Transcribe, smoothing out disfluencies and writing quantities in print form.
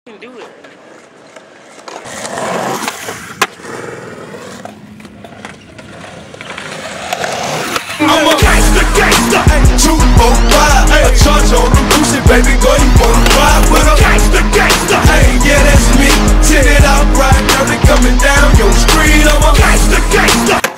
can do it. I'm a gangsta, ay, 245, ay, a charge on the loose, baby girl, you wanna ride with a gangsta, ay, yeah, that's me, tinted out, right now they coming down your street, I'm a gangsta.